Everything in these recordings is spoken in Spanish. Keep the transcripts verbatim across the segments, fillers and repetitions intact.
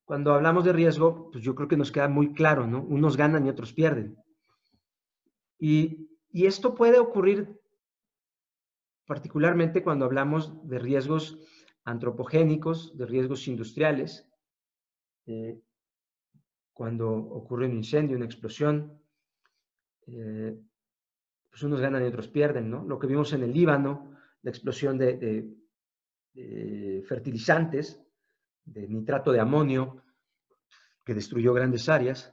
cuando hablamos de riesgo, pues yo creo que nos queda muy claro, ¿no? Unos ganan y otros pierden. Y, y esto puede ocurrir particularmente cuando hablamos de riesgos antropogénicos, de riesgos industriales, eh, cuando ocurre un incendio, una explosión, eh, pues unos ganan y otros pierden, ¿no? Lo que vimos en el Líbano, la explosión de, de, de fertilizantes, de nitrato de amonio, que destruyó grandes áreas.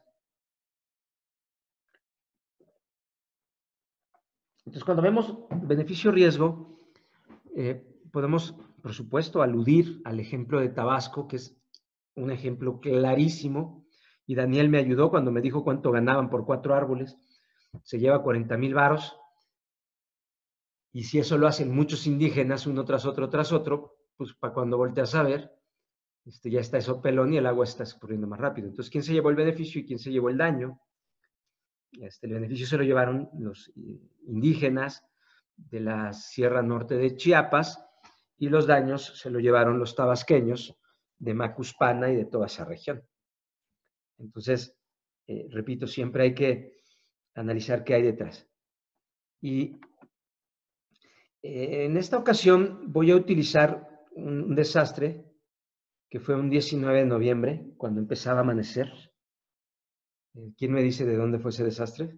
Entonces, cuando vemos beneficio-riesgo, eh, podemos, por supuesto, aludir al ejemplo de Tabasco, que es un ejemplo clarísimo, y Daniel me ayudó cuando me dijo cuánto ganaban por cuatro árboles. Se lleva cuarenta mil varos, y si eso lo hacen muchos indígenas, uno tras otro, tras otro, pues para cuando volteas a ver, este, ya está eso pelón y el agua está escurriendo más rápido. Entonces, ¿quién se llevó el beneficio y quién se llevó el daño? Este, el beneficio se lo llevaron los indígenas de la Sierra Norte de Chiapas y los daños se lo llevaron los tabasqueños de Macuspana y de toda esa región. Entonces, eh, repito, siempre hay que analizar qué hay detrás. Y eh, en esta ocasión voy a utilizar un, un desastre que fue un diecinueve de noviembre, cuando empezaba a amanecer. Eh, ¿Quién me dice de dónde fue ese desastre?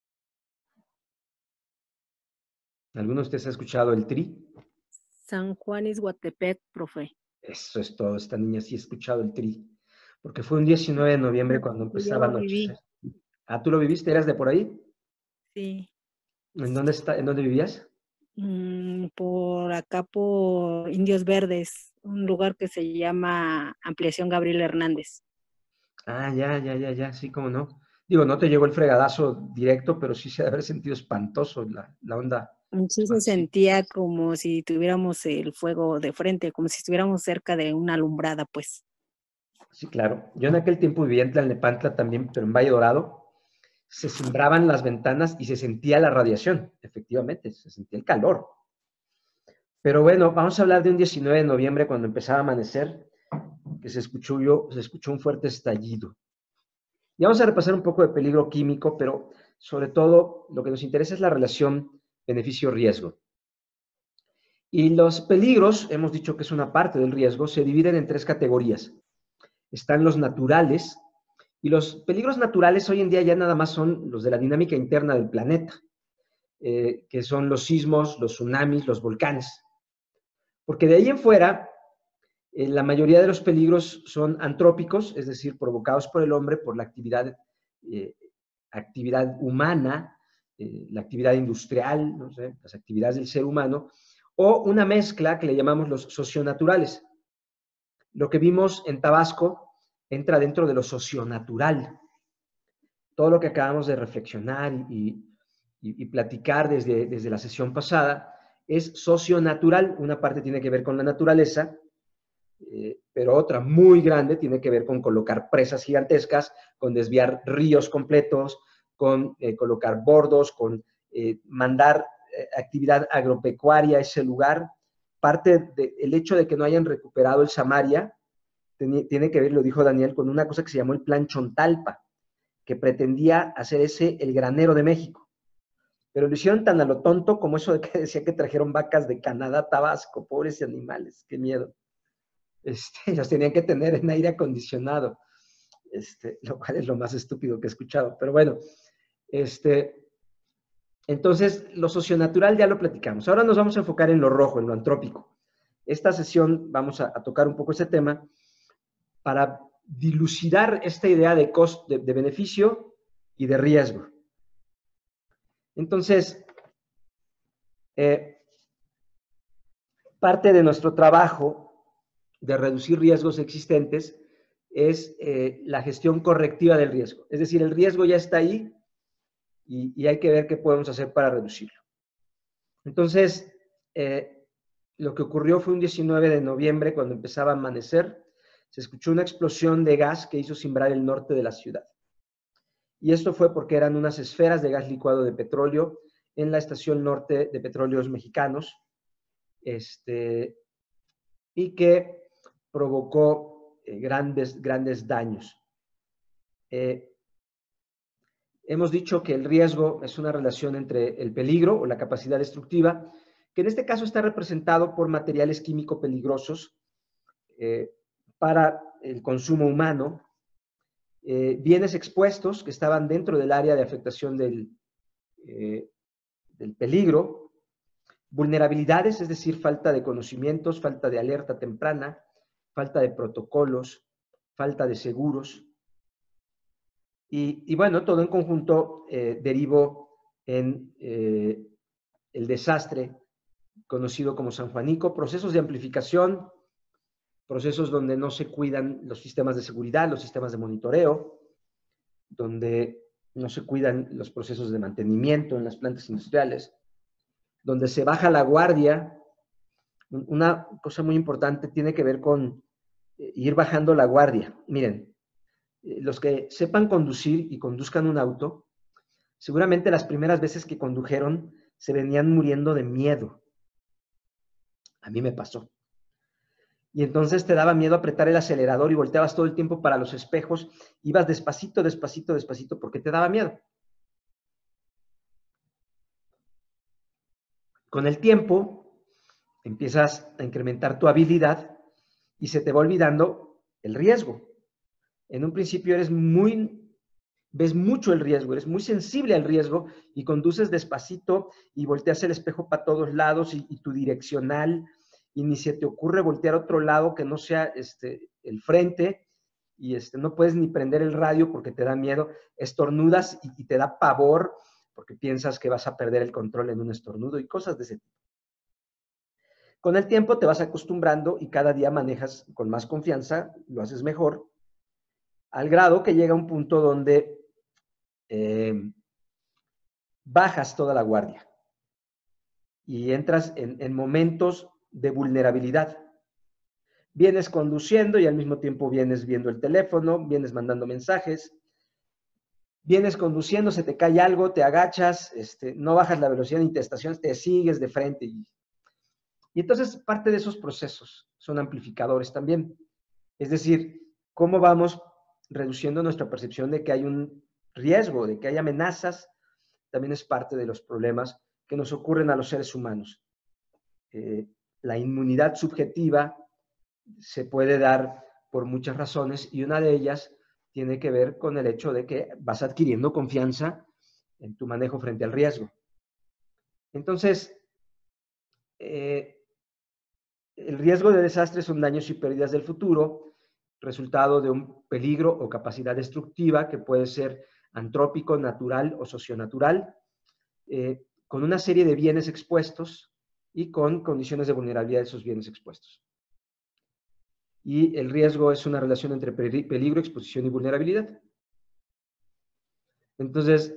¿Alguno de ustedes ha escuchado el Tri? San Juan Izhuatepec, profe. Eso es todo, esta niña sí ha escuchado el Tri, porque fue un diecinueve de noviembre cuando Yo empezaba a lo viví. anochecer. Ah, ¿tú lo viviste? ¿Eras de por ahí? Sí. ¿En dónde, está, ¿en dónde vivías? Mm, por acá, por Indios Verdes, un lugar que se llama Ampliación Gabriel Hernández. Ah, ya, ya, ya, ya, sí, cómo no. Digo, no te llegó el fregadazo directo, pero sí se debe haber sentido espantoso la, la onda Sí se expansiva. sentía como si tuviéramos el fuego de frente, como si estuviéramos cerca de una alumbrada, pues. Sí, claro. Yo en aquel tiempo vivía en Tlalnepantla también, pero en Valle Dorado. Se cimbraban las ventanas y se sentía la radiación, efectivamente, se sentía el calor. Pero bueno, vamos a hablar de un diecinueve de noviembre cuando empezaba a amanecer, que se escuchó, yo, se escuchó un fuerte estallido. Y vamos a repasar un poco de peligro químico, pero sobre todo lo que nos interesa es la relación beneficio-riesgo. Y los peligros, hemos dicho que es una parte del riesgo, se dividen en tres categorías. Están los naturales, y los peligros naturales hoy en día ya nada más son los de la dinámica interna del planeta, eh, que son los sismos, los tsunamis, los volcanes. Porque de ahí en fuera, eh, la mayoría de los peligros son antrópicos, es decir, provocados por el hombre, por la actividad, eh, actividad humana, eh, la actividad industrial, no sé, las actividades del ser humano, o una mezcla que le llamamos los socionaturales. Lo que vimos en Tabasco entra dentro de lo socionatural. Todo lo que acabamos de reflexionar y, y, y platicar desde, desde la sesión pasada es socionatural. Una parte tiene que ver con la naturaleza, eh, pero otra muy grande tiene que ver con colocar presas gigantescas, con desviar ríos completos, con eh, colocar bordos, con eh, mandar eh, actividad agropecuaria a ese lugar. Parte del hecho de que no hayan recuperado el Samaria tiene, tiene que ver, lo dijo Daniel, con una cosa que se llamó el Plan Chontalpa, que pretendía hacer ese el granero de México. Pero lo hicieron tan a lo tonto como eso de que decía que trajeron vacas de Canadá a Tabasco, pobres animales, qué miedo. Este, los tenían que tener en aire acondicionado, este, lo cual es lo más estúpido que he escuchado. Pero bueno, este, entonces lo socionatural ya lo platicamos. Ahora nos vamos a enfocar en lo rojo, en lo antrópico. Esta sesión vamos a, a tocar un poco ese tema para dilucidar esta idea de, cost, de, de beneficio y de riesgo. Entonces, eh, parte de nuestro trabajo de reducir riesgos existentes es eh, la gestión correctiva del riesgo. Es decir, el riesgo ya está ahí y, y hay que ver qué podemos hacer para reducirlo. Entonces, eh, lo que ocurrió fue un diecinueve de noviembre, cuando empezaba a amanecer, se escuchó una explosión de gas que hizo cimbrar el norte de la ciudad. Y esto fue porque eran unas esferas de gas licuado de petróleo en la estación norte de Petróleos Mexicanos, este, y que provocó eh, grandes, grandes daños. Eh, hemos dicho que el riesgo es una relación entre el peligro o la capacidad destructiva, que en este caso está representado por materiales químicos peligrosos eh, para el consumo humano, eh, bienes expuestos que estaban dentro del área de afectación del, eh, del peligro, vulnerabilidades, es decir, falta de conocimientos, falta de alerta temprana, falta de protocolos, falta de seguros. Y, y bueno, todo en conjunto eh, derivó en eh, el desastre conocido como San Juanico, procesos de amplificación, procesos donde no se cuidan los sistemas de seguridad, los sistemas de monitoreo, donde no se cuidan los procesos de mantenimiento en las plantas industriales, donde se baja la guardia. Una cosa muy importante tiene que ver con ir bajando la guardia. Miren, los que sepan conducir y conduzcan un auto, seguramente las primeras veces que condujeron se venían muriendo de miedo. A mí me pasó. Y entonces te daba miedo apretar el acelerador y volteabas todo el tiempo para los espejos, ibas despacito, despacito, despacito, porque te daba miedo. Con el tiempo empiezas a incrementar tu habilidad y se te va olvidando el riesgo. En un principio eres muy, ves mucho el riesgo, eres muy sensible al riesgo y conduces despacito y volteas el espejo para todos lados y, y tu direccional, y ni se te ocurre voltear a otro lado que no sea este, el frente, y este, no puedes ni prender el radio porque te da miedo, estornudas y, y te da pavor porque piensas que vas a perder el control en un estornudo y cosas de ese tipo. Con el tiempo te vas acostumbrando y cada día manejas con más confianza, lo haces mejor, al grado que llega un punto donde eh, bajas toda la guardia y entras en, en momentos de vulnerabilidad. Vienes conduciendo y al mismo tiempo vienes viendo el teléfono, vienes mandando mensajes, vienes conduciendo, se te cae algo, te agachas, este, no bajas la velocidad ni te estacionas, te sigues de frente. Y, y entonces parte de esos procesos son amplificadores también. Es decir, cómo vamos reduciendo nuestra percepción de que hay un riesgo, de que hay amenazas, también es parte de los problemas que nos ocurren a los seres humanos. Eh, la inmunidad subjetiva se puede dar por muchas razones y una de ellas tiene que ver con el hecho de que vas adquiriendo confianza en tu manejo frente al riesgo. Entonces, eh, el riesgo de desastre son daños y pérdidas del futuro, resultado de un peligro o capacidad destructiva que puede ser antrópico, natural o socionatural, eh, con una serie de bienes expuestos y con condiciones de vulnerabilidad de esos bienes expuestos. Y el riesgo es una relación entre peligro, exposición y vulnerabilidad. Entonces,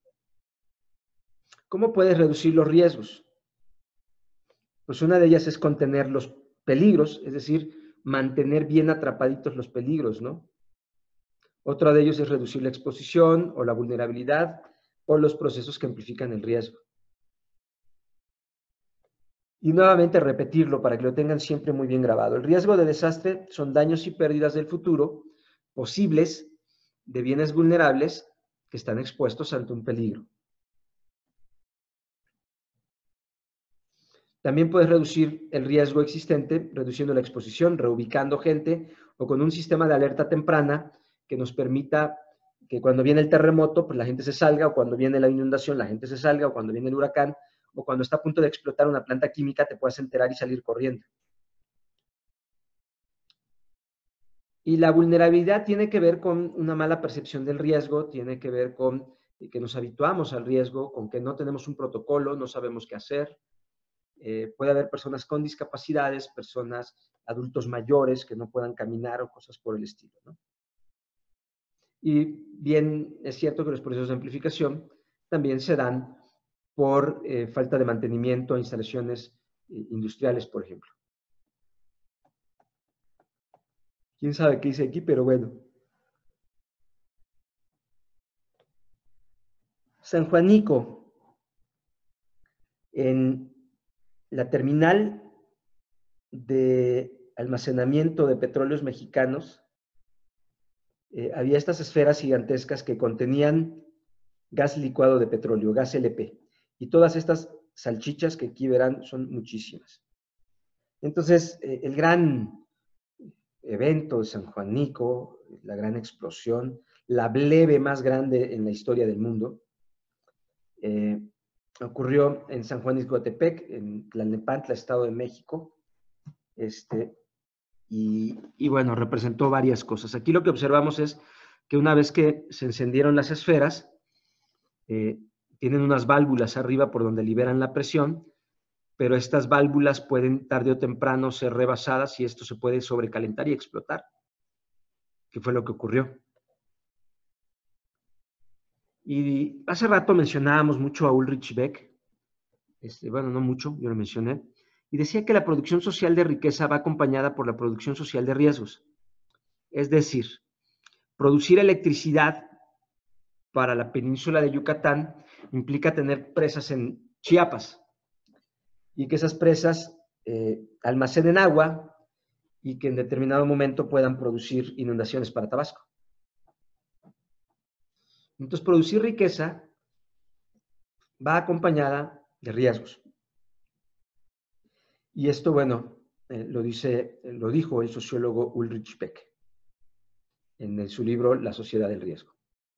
¿cómo puedes reducir los riesgos? Pues una de ellas es contener los peligros, es decir, mantener bien atrapaditos los peligros, ¿no? Otro de ellos es reducir la exposición o la vulnerabilidad por los procesos que amplifican el riesgo. Y nuevamente repetirlo para que lo tengan siempre muy bien grabado. El riesgo de desastre son daños y pérdidas del futuro posibles de bienes vulnerables que están expuestos ante un peligro. También puedes reducir el riesgo existente reduciendo la exposición, reubicando gente o con un sistema de alerta temprana que nos permita que cuando viene el terremoto, pues la gente se salga, o cuando viene la inundación, la gente se salga, o cuando viene el huracán, o cuando está a punto de explotar una planta química, te puedas enterar y salir corriendo. Y la vulnerabilidad tiene que ver con una mala percepción del riesgo, tiene que ver con que nos habituamos al riesgo, con que no tenemos un protocolo, no sabemos qué hacer. Eh, puede haber personas con discapacidades, personas, adultos mayores que no puedan caminar o cosas por el estilo, ¿no? Y bien, es cierto que los procesos de amplificación también se dan por eh, falta de mantenimiento a instalaciones eh, industriales, por ejemplo. ¿Quién sabe qué hice aquí? Pero bueno. San Juanico, en la terminal de almacenamiento de petróleos mexicanos, eh, había estas esferas gigantescas que contenían gas licuado de petróleo, gas L P. Y todas estas salchichas que aquí verán son muchísimas. Entonces, eh, el gran evento de San Juanico, la gran explosión, la bleve más grande en la historia del mundo, eh, ocurrió en San Juan Ixcotepec, en Tlalnepantla, Estado de México, este, y, y bueno, representó varias cosas. Aquí lo que observamos es que una vez que se encendieron las esferas, eh, tienen unas válvulas arriba por donde liberan la presión, pero estas válvulas pueden tarde o temprano ser rebasadas y esto se puede sobrecalentar y explotar, que fue lo que ocurrió. Y hace rato mencionábamos mucho a Ulrich Beck, este, bueno, no mucho, yo lo mencioné, y decía que la producción social de riqueza va acompañada por la producción social de riesgos. Es decir, producir electricidad para la península de Yucatán implica tener presas en Chiapas y que esas presas eh, almacenen agua y que en determinado momento puedan producir inundaciones para Tabasco. Entonces, producir riqueza va acompañada de riesgos. Y esto, bueno, eh, lo, dice, lo dijo el sociólogo Ulrich Beck en su libro La sociedad del riesgo.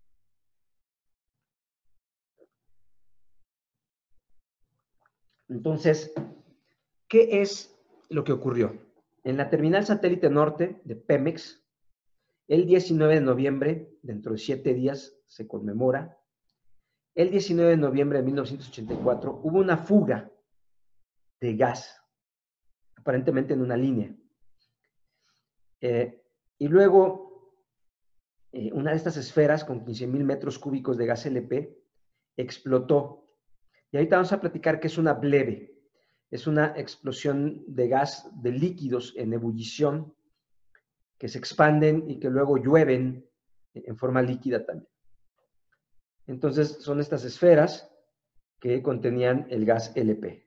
Entonces, ¿qué es lo que ocurrió? En la terminal satélite norte de Pemex, el diecinueve de noviembre, dentro de siete días, se conmemora, el diecinueve de noviembre de mil novecientos ochenta y cuatro, hubo una fuga de gas, aparentemente en una línea. Eh, y luego, eh, una de estas esferas con quince mil metros cúbicos de gas L P explotó. Y ahorita vamos a platicar qué es una bleve. Es una explosión de gas, de líquidos en ebullición, que se expanden y que luego llueven en forma líquida también. Entonces, son estas esferas que contenían el gas L P.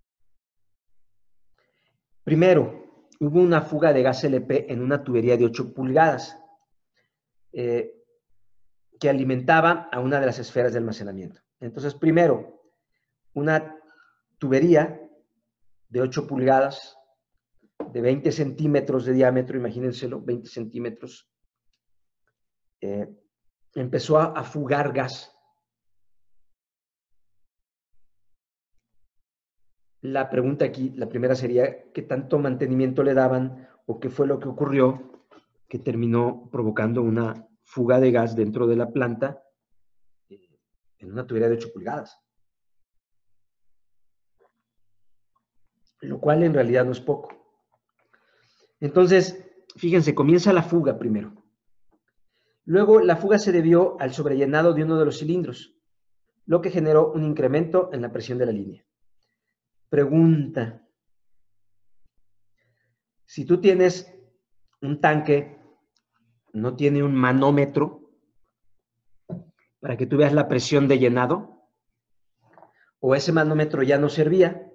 Primero, hubo una fuga de gas L P en una tubería de ocho pulgadas eh, que alimentaba a una de las esferas de almacenamiento. Entonces, primero, una tubería de ocho pulgadas, de veinte centímetros de diámetro, imagínenselo, veinte centímetros, eh, empezó a, a fugar gas. La pregunta aquí, la primera sería, ¿qué tanto mantenimiento le daban o qué fue lo que ocurrió que terminó provocando una fuga de gas dentro de la planta eh, en una tubería de ocho pulgadas? Lo cual en realidad no es poco. Entonces, fíjense, comienza la fuga primero. Luego, la fuga se debió al sobrellenado de uno de los cilindros, lo que generó un incremento en la presión de la línea. Pregunta: si tú tienes un tanque, no tiene un manómetro para que tú veas la presión de llenado, o ese manómetro ya no servía,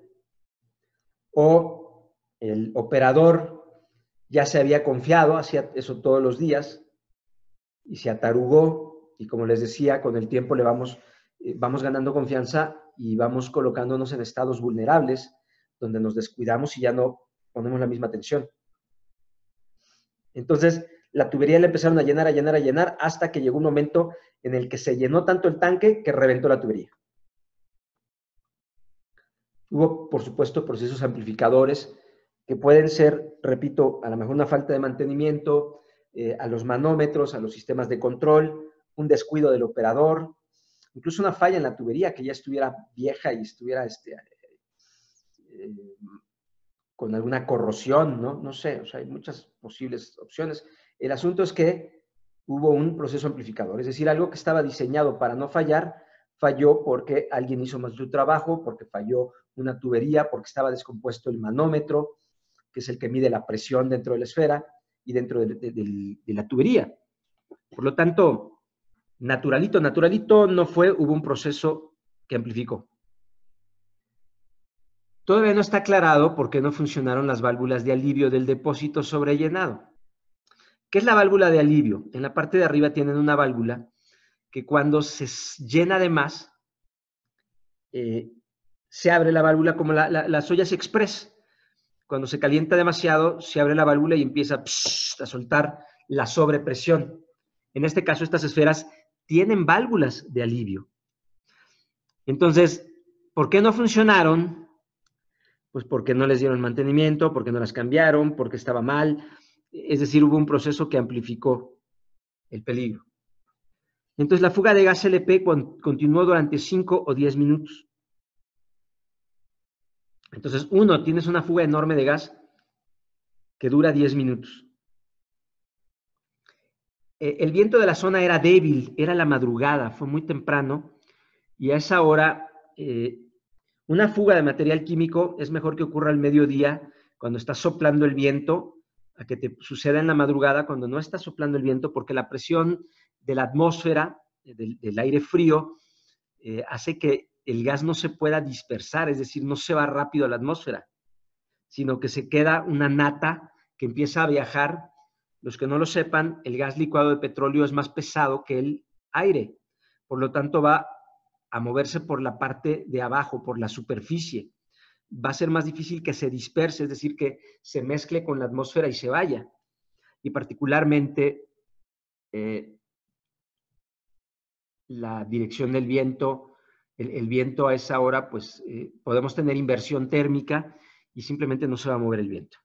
o el operador ya se había confiado, hacía eso todos los días, y se atarugó, y como les decía, con el tiempo le vamos, eh, vamos ganando confianza y vamos colocándonos en estados vulnerables, donde nos descuidamos y ya no ponemos la misma atención. Entonces, la tubería la empezaron a llenar, a llenar, a llenar, hasta que llegó un momento en el que se llenó tanto el tanque que reventó la tubería. Hubo, por supuesto, procesos amplificadores que pueden ser, repito, a lo mejor una falta de mantenimiento, eh, a los manómetros, a los sistemas de control, un descuido del operador, incluso una falla en la tubería que ya estuviera vieja y estuviera este, eh, con alguna corrosión, ¿no? No sé, o sea, hay muchas posibles opciones. El asunto es que hubo un proceso amplificador, es decir, algo que estaba diseñado para no fallar, falló porque alguien hizo más su trabajo, porque falló una tubería, porque estaba descompuesto el manómetro, que es el que mide la presión dentro de la esfera y dentro de, de, de, de la tubería. Por lo tanto, naturalito, naturalito no fue, hubo un proceso que amplificó. Todavía no está aclarado por qué no funcionaron las válvulas de alivio del depósito sobrellenado. ¿Qué es la válvula de alivio? En la parte de arriba tienen una válvula que cuando se llena de más, eh, se abre la válvula como la, la, las ollas express. Cuando se calienta demasiado, se abre la válvula y empieza psh, a soltar la sobrepresión. En este caso, estas esferas tienen válvulas de alivio. Entonces, ¿por qué no funcionaron? Pues porque no les dieron mantenimiento, porque no las cambiaron, porque estaba mal. Es decir, hubo un proceso que amplificó el peligro. Entonces, la fuga de gas L P continuó durante cinco o diez minutos. Entonces, uno, tienes una fuga enorme de gas que dura diez minutos. El viento de la zona era débil, era la madrugada, fue muy temprano, y a esa hora eh, una fuga de material químico es mejor que ocurra al mediodía, cuando está soplando el viento, a que te suceda en la madrugada cuando no está soplando el viento, porque la presión de la atmósfera, del, del aire frío, eh, hace que el gas no se pueda dispersar, es decir, no se va rápido a la atmósfera, sino que se queda una nata que empieza a viajar. Los que no lo sepan, el gas licuado de petróleo es más pesado que el aire, por lo tanto va a moverse por la parte de abajo, por la superficie. Va a ser más difícil que se disperse, es decir, que se mezcle con la atmósfera y se vaya. Y particularmente eh, la dirección del viento, el, el viento a esa hora, pues eh, podemos tener inversión térmica y simplemente no se va a mover el viento.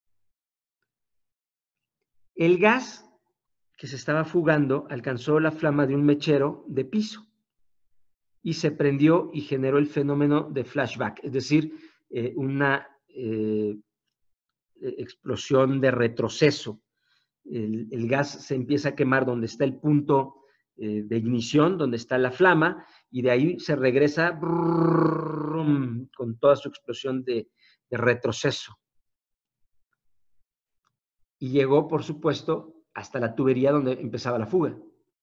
El gas que se estaba fugando alcanzó la flama de un mechero de piso y se prendió y generó el fenómeno de flashback, es decir, eh, una eh, explosión de retroceso. El, el gas se empieza a quemar donde está el punto eh, de ignición, donde está la flama, y de ahí se regresa brrr, con toda su explosión de, de retroceso. Y llegó, por supuesto, hasta la tubería donde empezaba la fuga.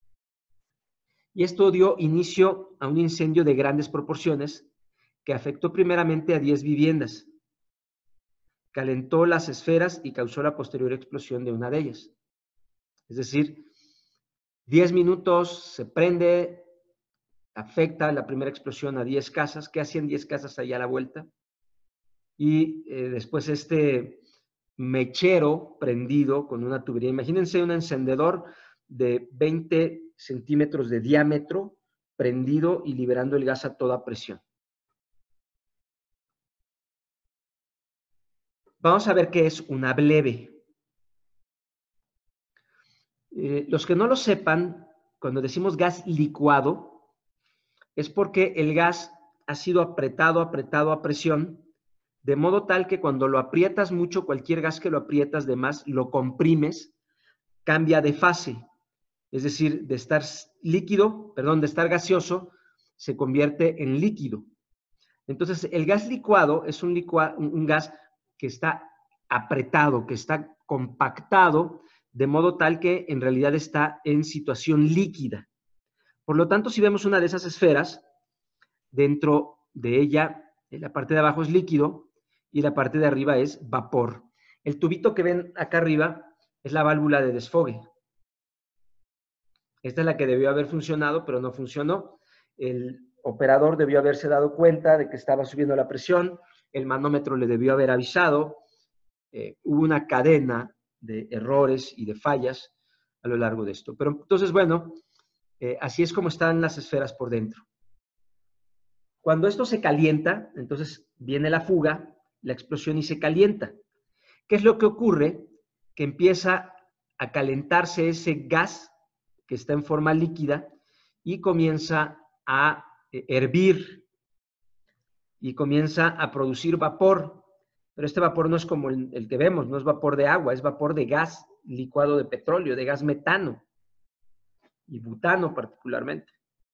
Y esto dio inicio a un incendio de grandes proporciones que afectó primeramente a diez viviendas. Calentó las esferas y causó la posterior explosión de una de ellas. Es decir, diez minutos se prende, afecta la primera explosión a diez casas. ¿Qué hacían diez casas allá a la vuelta? Y eh, después este mechero prendido con una tubería. Imagínense un encendedor de veinte centímetros de diámetro, prendido y liberando el gas a toda presión. Vamos a ver qué es una bleve. Eh, los que no lo sepan, cuando decimos gas licuado, es porque el gas ha sido apretado, apretado a presión, de modo tal que cuando lo aprietas mucho, cualquier gas que lo aprietas de más, lo comprimes, cambia de fase. Es decir, de estar líquido, perdón, de estar gaseoso, se convierte en líquido. Entonces, el gas licuado es un, licua, un gas que está apretado, que está compactado, de modo tal que en realidad está en situación líquida. Por lo tanto, si vemos una de esas esferas, dentro de ella, la parte de abajo es líquido y la parte de arriba es vapor. El tubito que ven acá arriba es la válvula de desfogue. Esta es la que debió haber funcionado, pero no funcionó. El operador debió haberse dado cuenta de que estaba subiendo la presión, el manómetro le debió haber avisado, eh, hubo una cadena de errores y de fallas a lo largo de esto. Pero entonces, bueno, eh, así es como están las esferas por dentro. Cuando esto se calienta, entonces viene la fuga, la explosión y se calienta. ¿Qué es lo que ocurre? Que empieza a calentarse ese gas que está en forma líquida y comienza a hervir y comienza a producir vapor. Pero este vapor no es como el, el que vemos, no es vapor de agua, es vapor de gas licuado de petróleo, de gas metano y butano particularmente.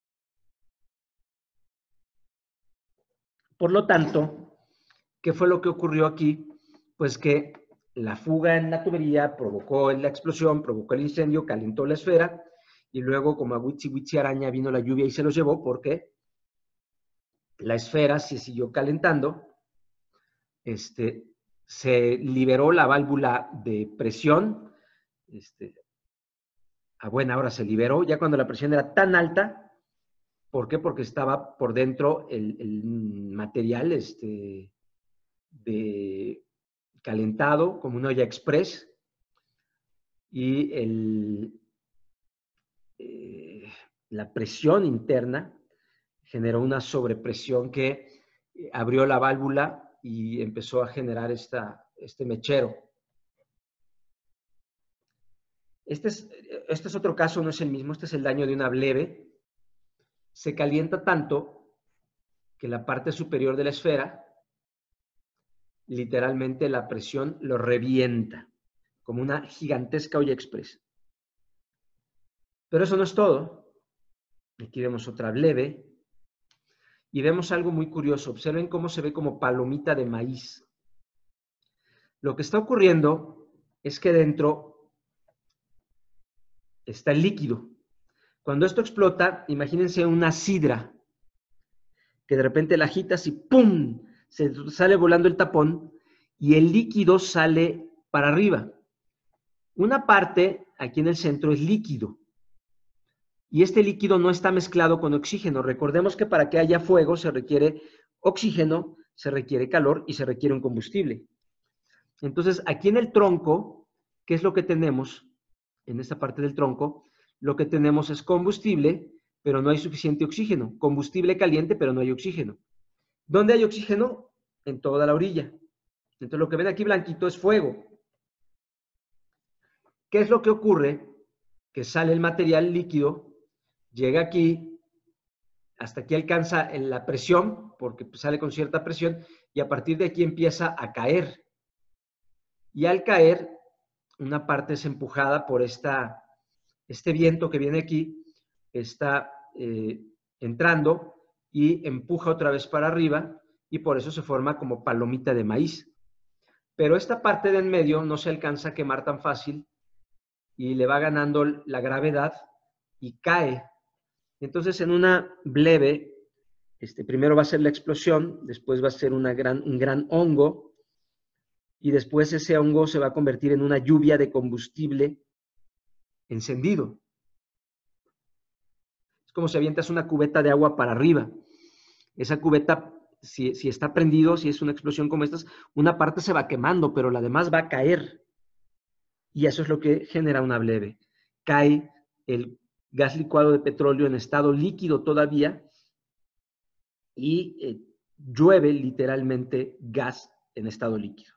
Por lo tanto, ¿qué fue lo que ocurrió aquí? Pues que la fuga en la tubería provocó la explosión, provocó el incendio, calentó la esfera y luego, como a Witsi Witsi araña, vino la lluvia y se los llevó porque la esfera se siguió calentando este, se liberó la válvula de presión, este, a buena hora se liberó, ya cuando la presión era tan alta. ¿Por qué? Porque estaba por dentro el, el material este, de calentado, como una olla express, y el, eh, la presión interna generó una sobrepresión que abrió la válvula y empezó a generar esta, este mechero. Este es, este es otro caso, no es el mismo, este es el daño de una bleve. Se calienta tanto que la parte superior de la esfera, literalmente la presión lo revienta, como una gigantesca olla express. Pero eso no es todo. Aquí vemos otra bleve y vemos algo muy curioso. Observen cómo se ve como palomita de maíz. Lo que está ocurriendo es que dentro está el líquido. Cuando esto explota, imagínense una sidra que de repente la agitas y ¡pum! Se sale volando el tapón y el líquido sale para arriba. Una parte aquí en el centro es líquido y este líquido no está mezclado con oxígeno. Recordemos que para que haya fuego se requiere oxígeno, se requiere calor y se requiere un combustible. Entonces, aquí en el tronco, ¿qué es lo que tenemos? En esta parte del tronco, lo que tenemos es combustible, pero no hay suficiente oxígeno. Combustible caliente, pero no hay oxígeno. ¿Dónde hay oxígeno? En toda la orilla. Entonces, lo que ven aquí blanquito es fuego. ¿Qué es lo que ocurre? Que sale el material líquido, llega aquí, hasta aquí alcanza la presión, porque sale con cierta presión, y a partir de aquí empieza a caer. Y al caer, una parte es empujada por esta, este viento que viene aquí, está eh, entrando y empuja otra vez para arriba, y por eso se forma como palomita de maíz. Pero esta parte de en medio no se alcanza a quemar tan fácil, y le va ganando la gravedad y cae. Entonces, en una bleve, este, primero va a ser la explosión, después va a ser una gran, un gran hongo, y después ese hongo se va a convertir en una lluvia de combustible encendido. Es como si avientas una cubeta de agua para arriba. Esa cubeta, si, si está prendido, si es una explosión como esta, una parte se va quemando, pero la demás va a caer. Y eso es lo que genera una bleve. Cae el gas licuado de petróleo en estado líquido todavía y eh, llueve literalmente gas en estado líquido.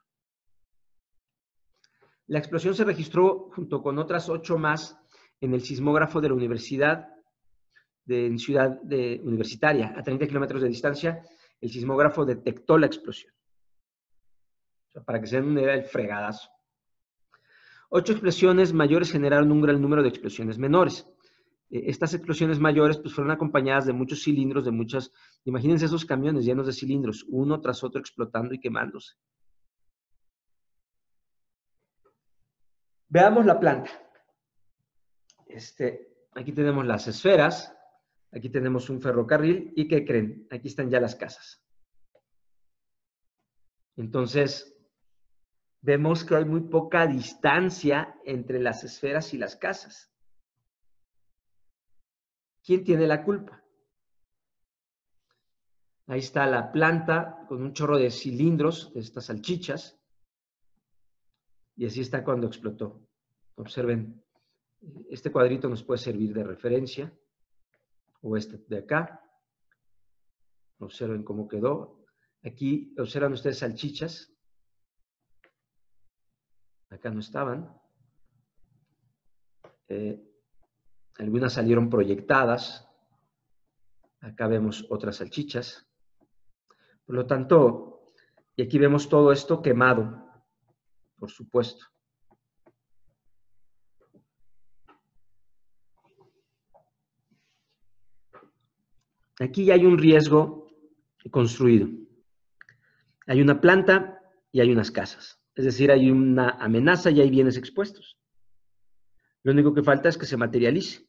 La explosión se registró junto con otras ocho más en el sismógrafo de la Universidad de en Ciudad de, Universitaria, a treinta kilómetros de distancia. El sismógrafo detectó la explosión. O sea, para que se den una idea del fregadazo. Ocho explosiones mayores generaron un gran número de explosiones menores. Eh, estas explosiones mayores pues, fueron acompañadas de muchos cilindros, de muchas... Imagínense esos camiones llenos de cilindros, uno tras otro explotando y quemándose. Veamos la planta. Este, aquí tenemos las esferas, aquí tenemos un ferrocarril y ¿qué creen? Aquí están ya las casas. Entonces, vemos que hay muy poca distancia entre las esferas y las casas. ¿Quién tiene la culpa? Ahí está la planta con un chorro de cilindros, de estas salchichas, y así está cuando explotó. Observen, este cuadrito nos puede servir de referencia, o este de acá. Observen cómo quedó. Aquí observan ustedes salchichas. Acá no estaban. Eh, algunas salieron proyectadas. Acá vemos otras salchichas. Por lo tanto, y aquí vemos todo esto quemado, por supuesto. Aquí ya hay un riesgo construido. Hay una planta y hay unas casas. Es decir, hay una amenaza y hay bienes expuestos. Lo único que falta es que se materialice.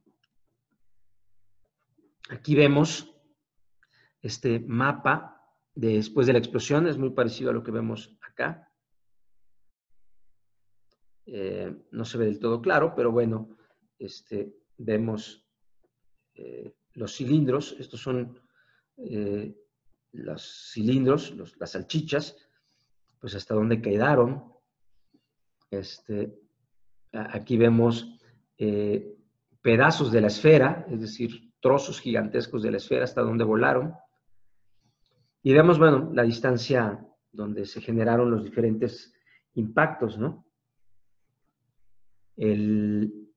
Aquí vemos este mapa después de la explosión. Es muy parecido a lo que vemos acá. Eh, no se ve del todo claro, pero bueno, este, vemos eh, los cilindros. Estos son eh, los cilindros, los, las salchichas, pues hasta donde quedaron. Este, aquí vemos eh, pedazos de la esfera, es decir, trozos gigantescos de la esfera hasta donde volaron. Y vemos, bueno, la distancia donde se generaron los diferentes impactos, ¿no? El,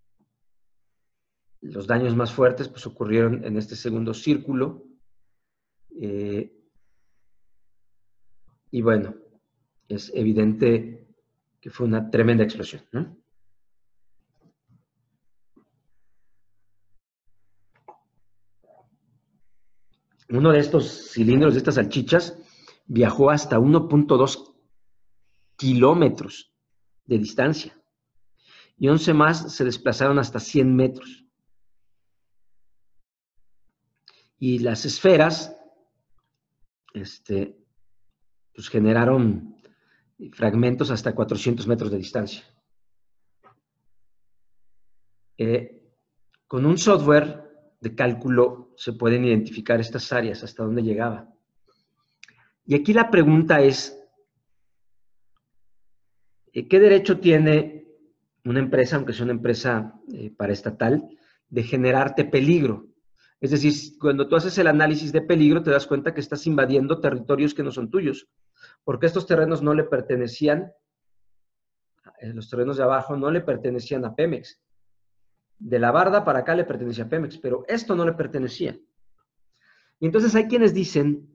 los daños más fuertes pues, ocurrieron en este segundo círculo. Eh, y bueno, es evidente que fue una tremenda explosión, ¿no? Uno de estos cilindros, de estas salchichas, viajó hasta uno punto dos kilómetros de distancia. Y once más se desplazaron hasta cien metros. Y las esferas este, pues generaron fragmentos hasta cuatrocientos metros de distancia. Eh, con un software de cálculo se pueden identificar estas áreas, hasta dónde llegaba. Y aquí la pregunta es, ¿qué derecho tiene una empresa, aunque sea una empresa eh, paraestatal, de generarte peligro? Es decir, cuando tú haces el análisis de peligro, te das cuenta que estás invadiendo territorios que no son tuyos, porque estos terrenos no le pertenecían, los terrenos de abajo no le pertenecían a Pemex. De la barda para acá le pertenecía a Pemex, pero esto no le pertenecía. Y entonces hay quienes dicen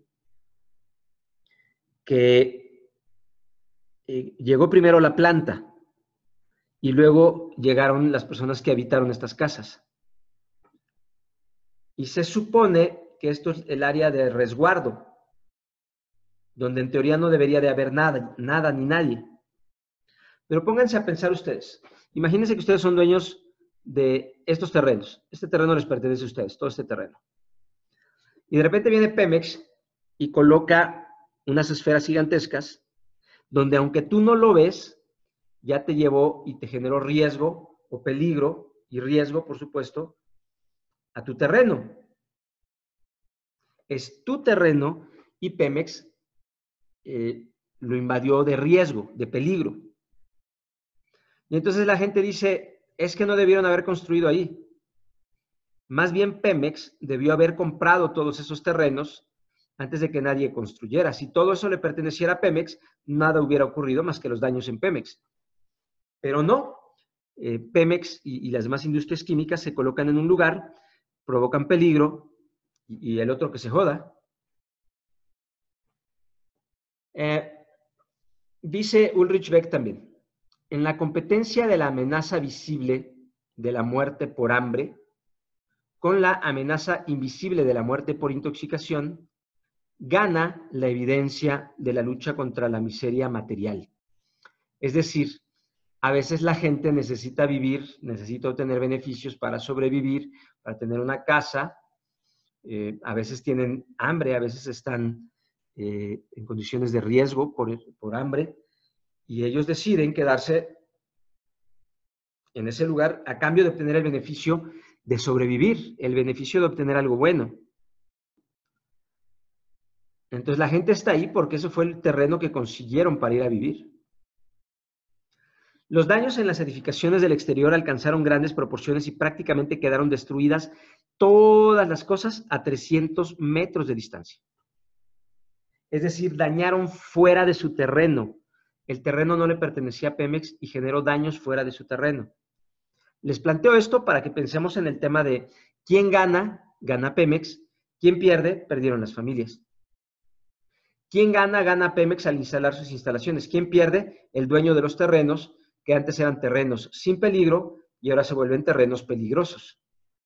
que eh, llegó primero la planta y luego llegaron las personas que habitaron estas casas. Y se supone que esto es el área de resguardo, donde en teoría no debería de haber nada, nada ni nadie. Pero pónganse a pensar ustedes. Imagínense que ustedes son dueños de estos terrenos. Este terreno les pertenece a ustedes, todo este terreno. Y de repente viene Pemex y coloca unas esferas gigantescas, donde aunque tú no lo ves, ya te llevó y te generó riesgo o peligro, y riesgo, por supuesto, a tu terreno. Es tu terreno y Pemex eh, lo invadió de riesgo, de peligro. Y entonces la gente dice, es que no debieron haber construido ahí. Más bien Pemex debió haber comprado todos esos terrenos antes de que nadie construyera. Si todo eso le perteneciera a Pemex, nada hubiera ocurrido más que los daños en Pemex. Pero no, eh, Pemex y, y las demás industrias químicas se colocan en un lugar, provocan peligro y, y el otro que se joda. Eh, dice Ulrich Beck también, en la competencia de la amenaza visible de la muerte por hambre con la amenaza invisible de la muerte por intoxicación, gana la evidencia de la lucha contra la miseria material. Es decir, a veces la gente necesita vivir, necesita obtener beneficios para sobrevivir, para tener una casa, eh, a veces tienen hambre, a veces están eh, en condiciones de riesgo por, por hambre, y ellos deciden quedarse en ese lugar a cambio de obtener el beneficio de sobrevivir, el beneficio de obtener algo bueno. Entonces la gente está ahí porque ese fue el terreno que consiguieron para ir a vivir. Los daños en las edificaciones del exterior alcanzaron grandes proporciones y prácticamente quedaron destruidas todas las cosas a trescientos metros de distancia. Es decir, dañaron fuera de su terreno. El terreno no le pertenecía a Pemex y generó daños fuera de su terreno. Les planteo esto para que pensemos en el tema de quién gana, gana Pemex, quién pierde, perdieron las familias. ¿Quién gana? Gana Pemex al instalar sus instalaciones. ¿Quién pierde? El dueño de los terrenos, que antes eran terrenos sin peligro y ahora se vuelven terrenos peligrosos.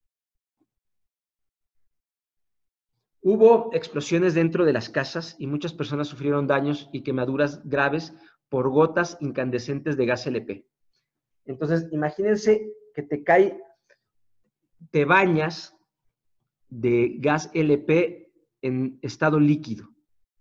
Hubo explosiones dentro de las casas y muchas personas sufrieron daños y quemaduras graves por gotas incandescentes de gas L P. Entonces, imagínense que te cae, te bañas de gas L P en estado líquido.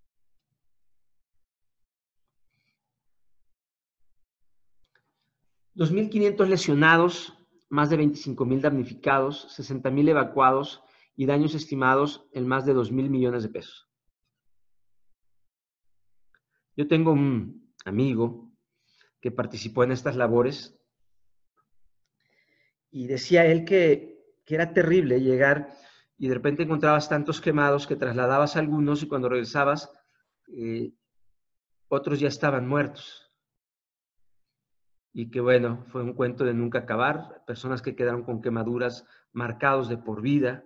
dos mil quinientos lesionados, más de veinticinco mil damnificados, sesenta mil evacuados y daños estimados en más de dos mil millones de pesos. Yo tengo un amigo que participó en estas labores y decía él que, que era terrible llegar y de repente encontrabas tantos quemados que trasladabas a algunos y cuando regresabas, eh, otros ya estaban muertos. Y que bueno, fue un cuento de nunca acabar, personas que quedaron con quemaduras marcados de por vida,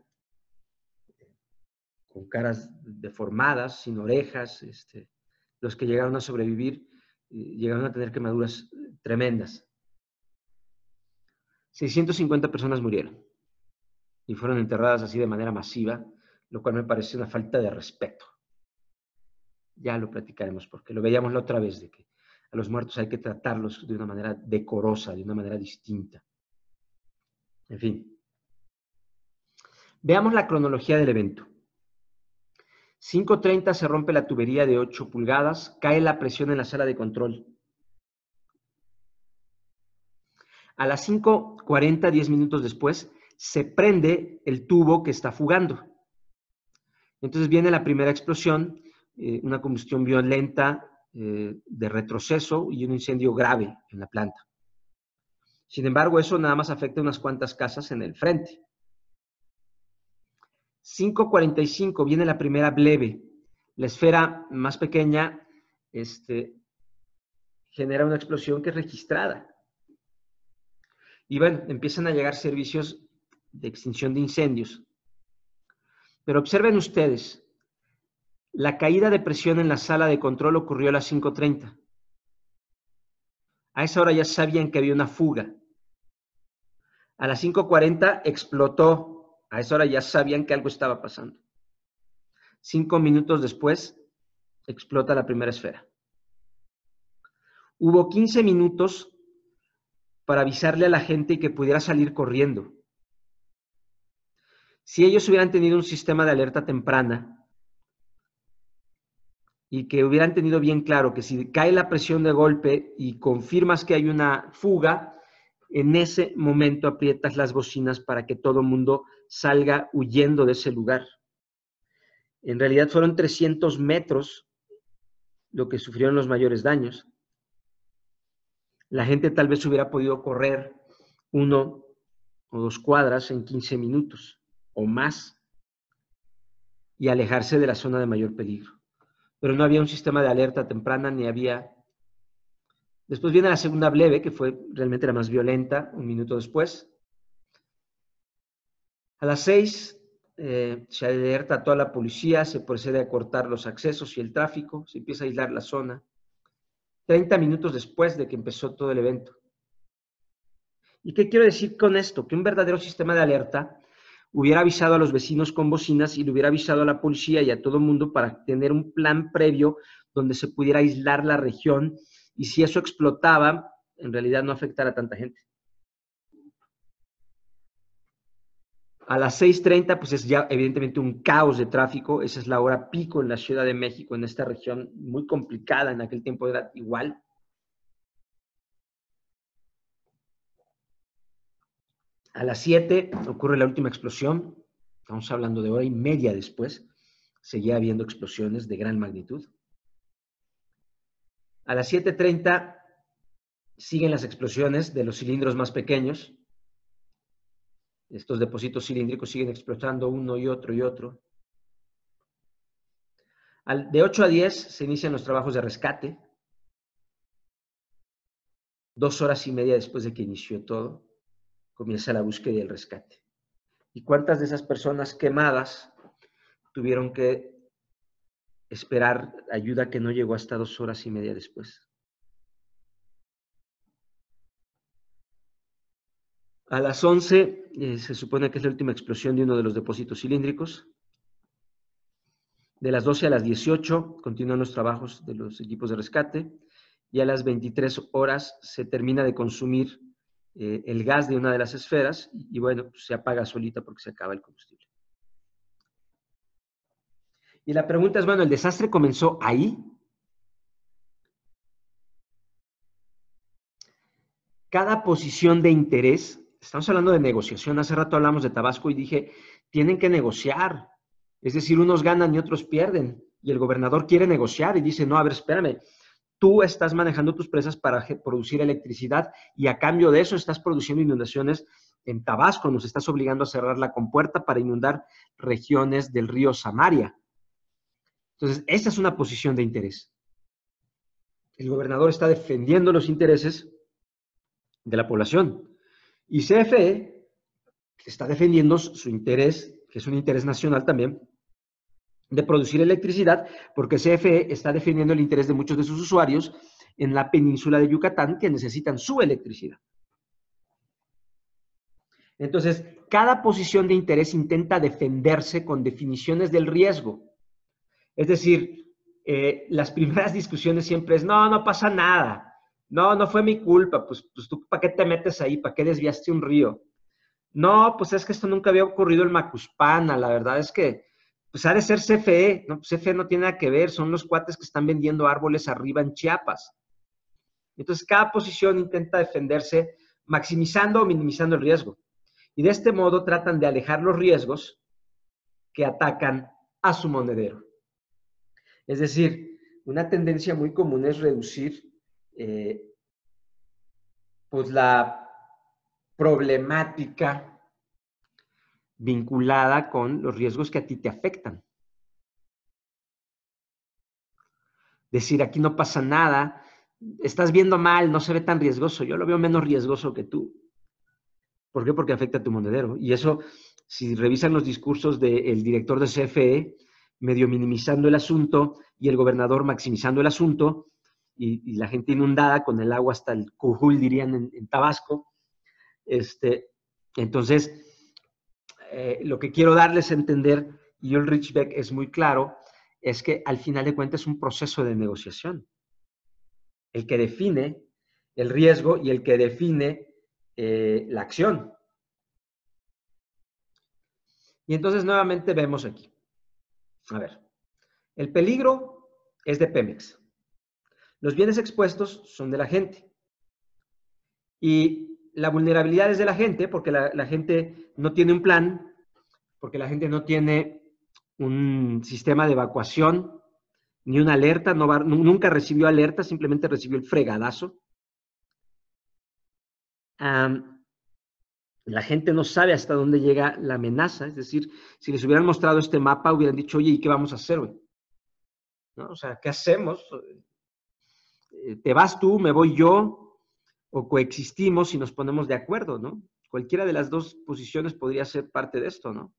con caras deformadas, sin orejas, este, los que llegaron a sobrevivir eh, llegaron a tener quemaduras tremendas. seiscientas cincuenta personas murieron y fueron enterradas así de manera masiva, lo cual me parece una falta de respeto. Ya lo platicaremos porque lo veíamos la otra vez de que a los muertos hay que tratarlos de una manera decorosa, de una manera distinta. En fin. Veamos la cronología del evento. cinco treinta se rompe la tubería de ocho pulgadas, cae la presión en la sala de control. A las cinco cuarenta, diez minutos después, se prende el tubo que está fugando. Entonces viene la primera explosión, eh, una combustión violenta eh, de retroceso y un incendio grave en la planta. Sin embargo, eso nada más afecta unas cuantas casas en el frente. cinco cuarenta y cinco viene la primera bleve. La esfera más pequeña este, genera una explosión que es registrada. Y bueno, empiezan a llegar servicios de extinción de incendios. Pero observen ustedes, la caída de presión en la sala de control ocurrió a las cinco treinta. A esa hora ya sabían que había una fuga. A las cinco cuarenta explotó. A esa hora ya sabían que algo estaba pasando. Cinco minutos después, explota la primera esfera. Hubo quince minutos para avisarle a la gente y que pudiera salir corriendo. Si ellos hubieran tenido un sistema de alerta temprana y que hubieran tenido bien claro que si cae la presión de golpe y confirmas que hay una fuga, en ese momento aprietas las bocinas para que todo el mundo salga huyendo de ese lugar. En realidad fueron trescientos metros lo que sufrieron los mayores daños. La gente tal vez hubiera podido correr uno o dos cuadras en quince minutos o más y alejarse de la zona de mayor peligro. Pero no había un sistema de alerta temprana ni había... Después viene la segunda bleve, que fue realmente la más violenta, un minuto después. A las seis eh, se alerta a toda la policía, se procede a cortar los accesos y el tráfico, se empieza a aislar la zona. treinta minutos después de que empezó todo el evento. ¿Y qué quiero decir con esto? Que un verdadero sistema de alerta hubiera avisado a los vecinos con bocinas y le hubiera avisado a la policía y a todo el mundo para tener un plan previo donde se pudiera aislar la región y si eso explotaba, en realidad no afectara a tanta gente. A las seis treinta, pues es ya evidentemente un caos de tráfico, esa es la hora pico en la Ciudad de México, en esta región muy complicada, en aquel tiempo era igual. A las siete ocurre la última explosión, estamos hablando de hora y media después, seguía habiendo explosiones de gran magnitud. A las siete treinta siguen las explosiones de los cilindros más pequeños. Estos depósitos cilíndricos siguen explotando uno y otro y otro. Al, de ocho a diez se inician los trabajos de rescate. Dos horas y media después de que inició todo, comienza la búsqueda y el rescate. ¿Y cuántas de esas personas quemadas tuvieron que esperar ayuda que no llegó hasta dos horas y media después? A las once eh, se supone que es la última explosión de uno de los depósitos cilíndricos. De las doce a las dieciocho continúan los trabajos de los equipos de rescate y a las veintitrés horas se termina de consumir eh, el gas de una de las esferas y, y bueno, pues se apaga solita porque se acaba el combustible. Y la pregunta es, bueno, ¿el desastre comenzó ahí? cada posición de interés, estamos hablando de negociación, hace rato hablamos de Tabasco y dije, tienen que negociar, es decir, unos ganan y otros pierden, y el gobernador quiere negociar y dice, no, a ver, espérame, tú estás manejando tus presas para producir electricidad y a cambio de eso estás produciendo inundaciones en Tabasco, nos estás obligando a cerrar la compuerta para inundar regiones del río Samaria. Entonces, esa es una posición de interés. El gobernador está defendiendo los intereses de la población y C F E está defendiendo su interés, que es un interés nacional también, de producir electricidad, porque C F E está defendiendo el interés de muchos de sus usuarios en la península de Yucatán que necesitan su electricidad. Entonces, cada posición de interés intenta defenderse con definiciones del riesgo. Es decir, eh, las primeras discusiones siempre es, no, no pasa nada, no, no fue mi culpa, pues, pues tú, ¿para qué te metes ahí? ¿Para qué desviaste un río? No, pues es que esto nunca había ocurrido en Macuspana, la verdad es que, pues ha de ser C F E, ¿no? C F E no tiene nada que ver, son los cuates que están vendiendo árboles arriba en Chiapas. Entonces, cada posición intenta defenderse maximizando o minimizando el riesgo. Y de este modo tratan de alejar los riesgos que atacan a su monedero. Es decir, una tendencia muy común es reducir eh, pues la problemática vinculada con los riesgos que a ti te afectan. Decir, aquí no pasa nada, estás viendo mal, no se ve tan riesgoso, yo lo veo menos riesgoso que tú. ¿Por qué? Porque afecta a tu monedero. Y eso, si revisan los discursos del director de C F E, medio minimizando el asunto y el gobernador maximizando el asunto, y, y la gente inundada con el agua hasta el cujul, dirían en, en Tabasco. Este, entonces, eh, lo que quiero darles a entender, y Ulrich Beck es muy claro, es que al final de cuentas es un proceso de negociación. El que define el riesgo y el que define eh, la acción. Y entonces nuevamente vemos aquí. A ver, el peligro es de Pemex. Los bienes expuestos son de la gente. Y la vulnerabilidad es de la gente porque la, la gente no tiene un plan, porque la gente no tiene un sistema de evacuación, ni una alerta, no va, nunca recibió alerta, simplemente recibió el fregadazo. Um, la gente no sabe hasta dónde llega la amenaza, es decir, si les hubieran mostrado este mapa, hubieran dicho, oye, ¿y qué vamos a hacer, güey? ¿No? O sea, ¿qué hacemos? ¿Te vas tú, me voy yo? ¿O coexistimos y nos ponemos de acuerdo, no? Cualquiera de las dos posiciones podría ser parte de esto, ¿no?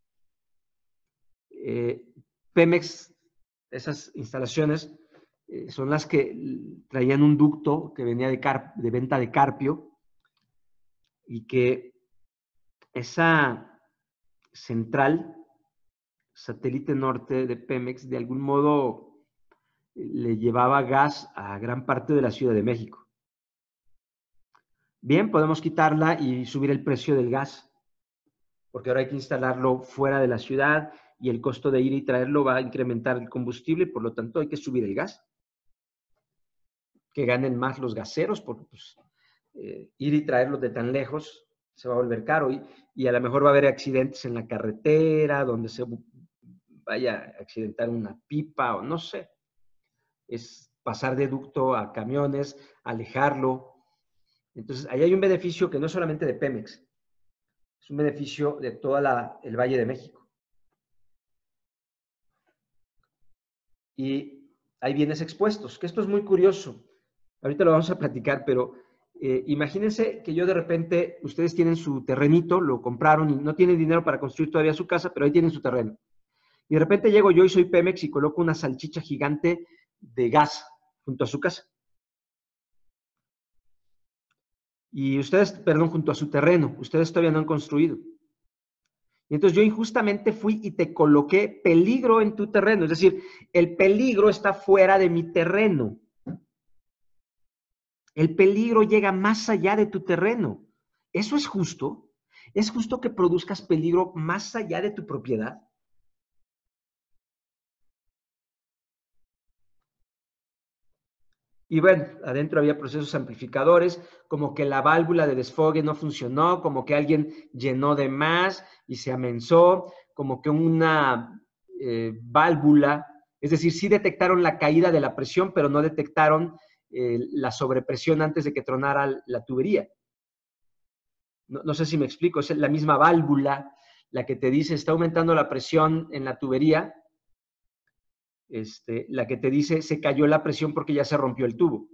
Eh, Pemex, esas instalaciones, eh, son las que traían un ducto que venía de, car de venta de carpio y que esa central, satélite norte de Pemex, de algún modo le llevaba gas a gran parte de la Ciudad de México. Bien, podemos quitarla y subir el precio del gas, porque ahora hay que instalarlo fuera de la ciudad y el costo de ir y traerlo va a incrementar el combustible y por lo tanto hay que subir el gas. Que ganen más los gaseros, porque pues, eh, ir y traerlos de tan lejos se va a volver caro y, y a lo mejor va a haber accidentes en la carretera, donde se vaya a accidentar una pipa o no sé. Es pasar de ducto a camiones, alejarlo. Entonces, ahí hay un beneficio que no es solamente de Pemex, es un beneficio de todo el Valle de México. Y hay bienes expuestos, que esto es muy curioso. Ahorita lo vamos a platicar, pero eh, imagínense que yo de repente, ustedes tienen su terrenito, lo compraron y no tienen dinero para construir todavía su casa, pero ahí tienen su terreno. Y de repente llego yo y soy Pemex y coloco una salchicha gigante de gas junto a su casa. Y ustedes, perdón, junto a su terreno, ustedes todavía no han construido. Y entonces yo injustamente fui y te coloqué peligro en tu terreno. Es decir, el peligro está fuera de mi terreno. El peligro llega más allá de tu terreno. ¿Eso es justo? ¿Es justo que produzcas peligro más allá de tu propiedad? Y bueno, adentro había procesos amplificadores, como que la válvula de desfogue no funcionó, como que alguien llenó de más y se amenzó, como que una eh, válvula, es decir, sí detectaron la caída de la presión, pero no detectaron eh, la sobrepresión antes de que tronara la tubería. No, no sé si me explico, es la misma válvula la que te dice está aumentando la presión en la tubería, este, la que te dice se cayó la presión porque ya se rompió el tubo.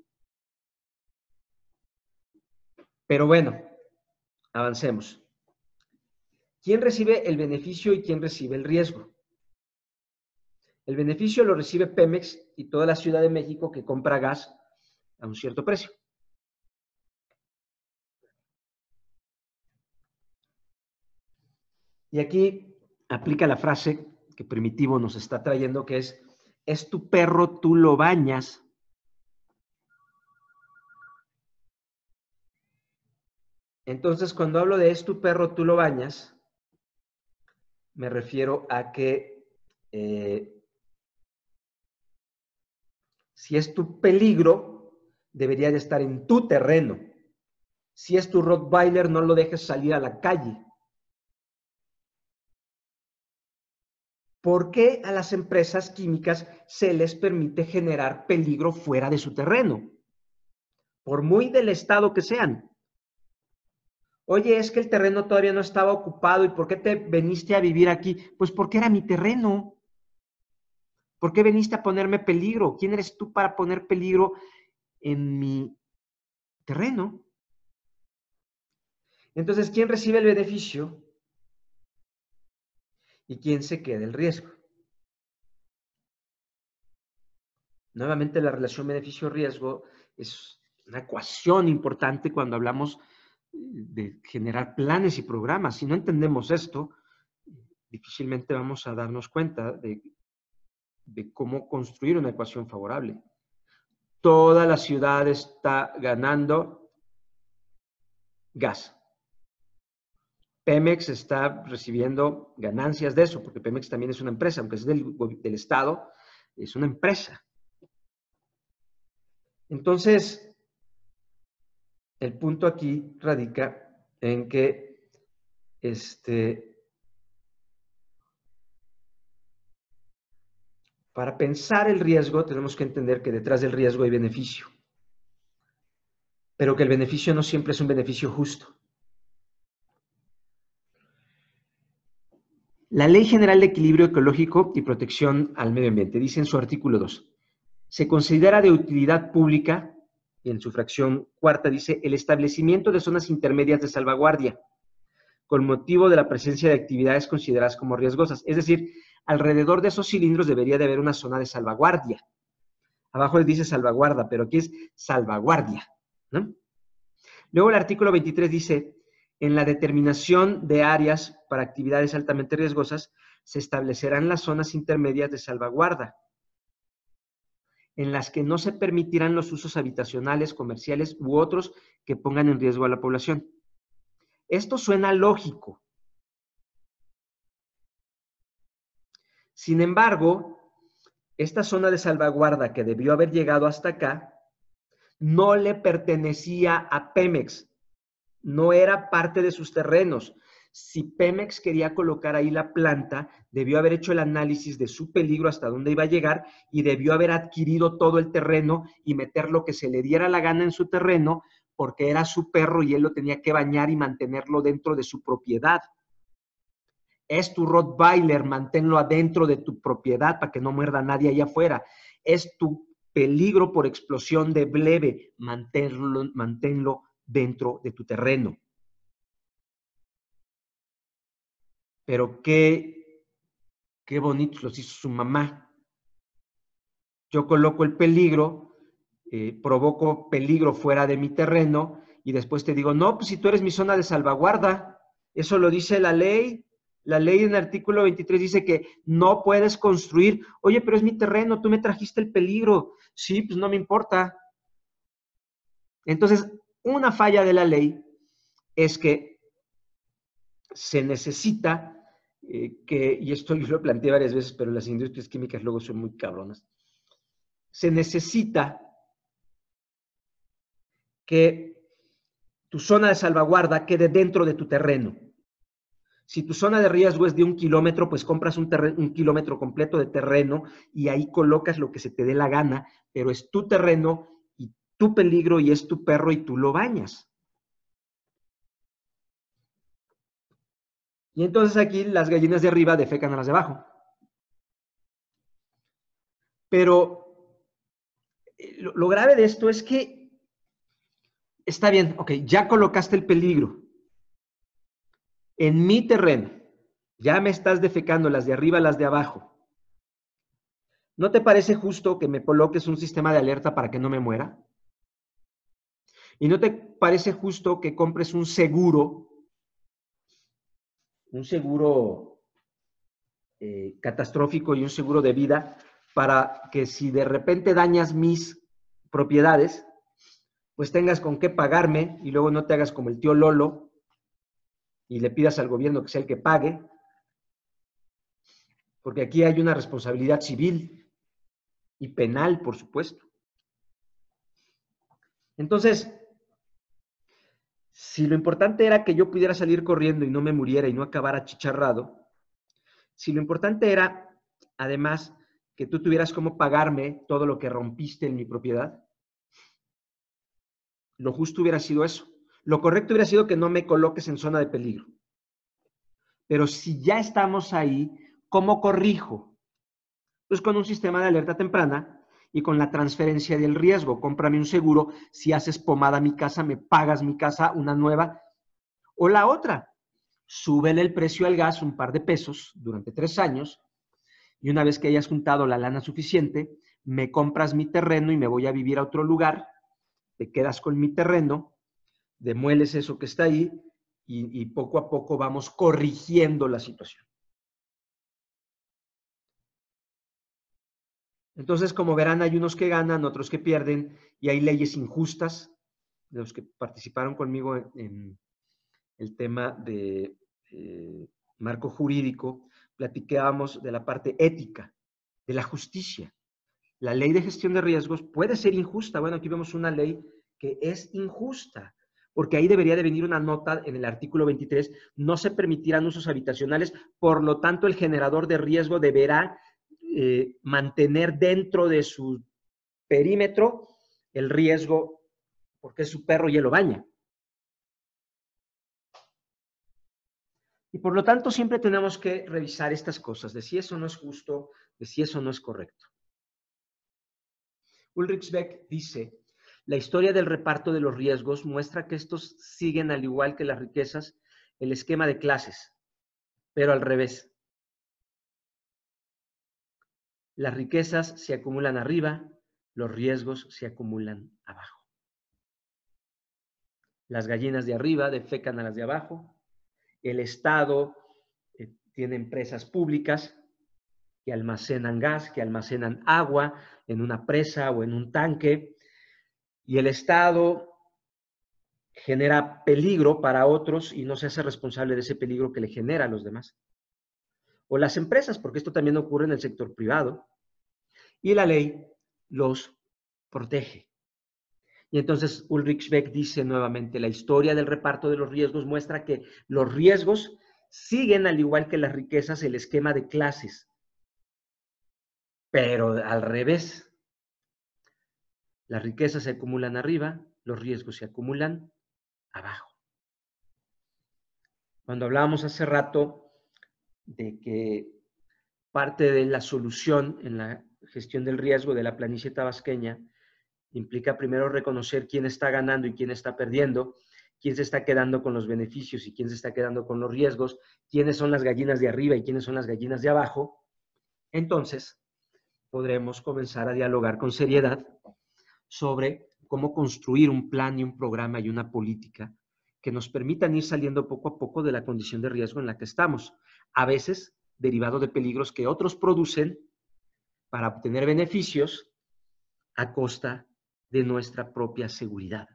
Pero bueno, avancemos. ¿Quién recibe el beneficio y quién recibe el riesgo? El beneficio lo recibe Pemex y toda la Ciudad de México que compra gas a un cierto precio. Y aquí aplica la frase que Primitivo nos está trayendo, que es, es tu perro, tú lo bañas. Entonces, cuando hablo de es tu perro, tú lo bañas, me refiero a que eh, si es tu peligro, debería de estar en tu terreno. Si es tu Rottweiler, no lo dejes salir a la calle. ¿Por qué a las empresas químicas se les permite generar peligro fuera de su terreno? Por muy del estado que sean. Oye, es que el terreno todavía no estaba ocupado, ¿y por qué te viniste a vivir aquí? Pues porque era mi terreno. ¿Por qué viniste a ponerme peligro? ¿Quién eres tú para poner peligro en mi terreno? Entonces, ¿quién recibe el beneficio y quién se queda el riesgo? Nuevamente, la relación beneficio-riesgo es una ecuación importante cuando hablamos de generar planes y programas. Si no entendemos esto, difícilmente vamos a darnos cuenta de, de cómo construir una ecuación favorable. Toda la ciudad está ganando gas. Pemex está recibiendo ganancias de eso, porque Pemex también es una empresa, aunque es del, del Estado, es una empresa. Entonces, el punto aquí radica en que este, para pensar el riesgo tenemos que entender que detrás del riesgo hay beneficio, pero que el beneficio no siempre es un beneficio justo. La Ley General de Equilibrio Ecológico y Protección al Medio Ambiente dice en su artículo dos, se considera de utilidad pública, y en su fracción cuarta dice, el establecimiento de zonas intermedias de salvaguardia, con motivo de la presencia de actividades consideradas como riesgosas. Es decir, alrededor de esos cilindros debería de haber una zona de salvaguardia. Abajo dice salvaguarda, pero aquí es salvaguardia, ¿no? Luego el artículo veintitrés dice, en la determinación de áreas para actividades altamente riesgosas, se establecerán las zonas intermedias de salvaguarda, en las que no se permitirán los usos habitacionales, comerciales u otros que pongan en riesgo a la población. Esto suena lógico. Sin embargo, esta zona de salvaguarda que debió haber llegado hasta acá, no le pertenecía a Pemex, no era parte de sus terrenos. Si Pemex quería colocar ahí la planta, debió haber hecho el análisis de su peligro hasta dónde iba a llegar y debió haber adquirido todo el terreno y meter lo que se le diera la gana en su terreno porque era su perro y él lo tenía que bañar y mantenerlo dentro de su propiedad. Es tu Rottweiler, manténlo adentro de tu propiedad para que no muerda a nadie allá afuera. Es tu peligro por explosión de bleve, manténlo, manténlo dentro de tu terreno. Pero qué, qué bonitos los hizo su mamá. Yo coloco el peligro, eh, provoco peligro fuera de mi terreno y después te digo, no, pues si tú eres mi zona de salvaguarda, eso lo dice la ley. La ley en el artículo veintitrés dice que no puedes construir. Oye, pero es mi terreno, tú me trajiste el peligro. Sí, pues no me importa. Entonces, una falla de la ley es que se necesita eh, que, y esto yo lo planteé varias veces, pero las industrias químicas luego son muy cabronas, se necesita que tu zona de salvaguarda quede dentro de tu terreno. Si tu zona de riesgo es de un kilómetro, pues compras un, un kilómetro completo de terreno y ahí colocas lo que se te dé la gana, pero es tu terreno y tu peligro y es tu perro y tú lo bañas. Y entonces aquí las gallinas de arriba defecan a las de abajo. Pero lo, lo grave de esto es que está bien, ok, ya colocaste el peligro en mi terreno. Ya me estás defecando las de arriba, las de abajo. ¿No te parece justo que me coloques un sistema de alerta para que no me muera? ¿Y no te parece justo que compres un seguro, un seguro eh, catastrófico y un seguro de vida para que si de repente dañas mis propiedades, pues tengas con qué pagarme y luego no te hagas como el tío Lolo y le pidas al gobierno que sea el que pague? Porque aquí hay una responsabilidad civil y penal, por supuesto. Entonces, si lo importante era que yo pudiera salir corriendo y no me muriera y no acabara achicharrado, si lo importante era, además, que tú tuvieras cómo pagarme todo lo que rompiste en mi propiedad, lo justo hubiera sido eso. Lo correcto hubiera sido que no me coloques en zona de peligro. Pero si ya estamos ahí, ¿cómo corrijo? Pues con un sistema de alerta temprana y con la transferencia del riesgo. Cómprame un seguro, si haces pomada mi casa, me pagas mi casa, una nueva. O la otra, súbele el precio al gas un par de pesos durante tres años y una vez que hayas juntado la lana suficiente, me compras mi terreno y me voy a vivir a otro lugar, te quedas con mi terreno, demueles eso que está ahí y, y poco a poco vamos corrigiendo la situación. Entonces, como verán, hay unos que ganan, otros que pierden, y hay leyes injustas. De los que participaron conmigo en, en el tema de eh, marco jurídico, platicábamos de la parte ética, de la justicia. La ley de gestión de riesgos puede ser injusta. Bueno, aquí vemos una ley que es injusta, porque ahí debería de venir una nota en el artículo veintitrés, no se permitirán usos habitacionales, por lo tanto el generador de riesgo deberá eh, mantener dentro de su perímetro el riesgo porque es su perro y él lo baña. Y por lo tanto siempre tenemos que revisar estas cosas, de si eso no es justo, de si eso no es correcto. Ulrich Beck dice, la historia del reparto de los riesgos muestra que estos siguen, al igual que las riquezas, el esquema de clases, pero al revés. Las riquezas se acumulan arriba, los riesgos se acumulan abajo. Las gallinas de arriba defecan a las de abajo, el Estado eh, tiene empresas públicas que almacenan gas, que almacenan agua en una presa o en un tanque, y el Estado genera peligro para otros y no se hace responsable de ese peligro que le genera a los demás. O las empresas, porque esto también ocurre en el sector privado, y la ley los protege. Y entonces Ulrich Beck dice nuevamente, la historia del reparto de los riesgos muestra que los riesgos siguen, al igual que las riquezas, el esquema de clases, pero al revés. Las riquezas se acumulan arriba, los riesgos se acumulan abajo. Cuando hablábamos hace rato de que parte de la solución en la gestión del riesgo de la planicie tabasqueña implica primero reconocer quién está ganando y quién está perdiendo, quién se está quedando con los beneficios y quién se está quedando con los riesgos, quiénes son las gallinas de arriba y quiénes son las gallinas de abajo, entonces podremos comenzar a dialogar con seriedad sobre cómo construir un plan y un programa y una política que nos permitan ir saliendo poco a poco de la condición de riesgo en la que estamos, a veces derivado de peligros que otros producen para obtener beneficios a costa de nuestra propia seguridad.